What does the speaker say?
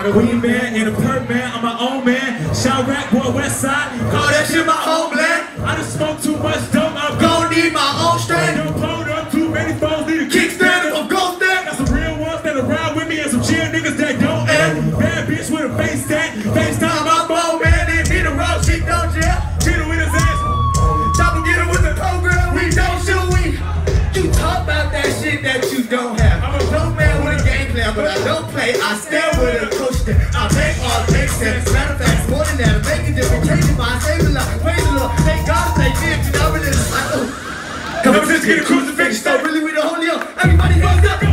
got a weed man and a perk man. I'm my own man. Shout rap boy West Side. Call that shit my homeland. I done smoked too much dope. I'm gon' need my own strength. Don't pulled up too many phones. Need a kickstand if I'm gon' stand. Got some real ones that ride with me and some chill niggas that don't act. Bad bitch with a face tag. FaceTime my phone man. They need a road shit don't jail. Cheat with his ass. Chopper get him with the program. We don't shoot. You talk about that shit that you don't have. I'm a dope man with a game plan, but I don't play. I stand with a coach that I make all make sense. Matter of fact, more than that, I make a difference. Changing my save a lot, praise the Lord. Thank God, thank Him. You know what it is. Come on, let's get a crucifix. So really, we the holy. Everybody goes up.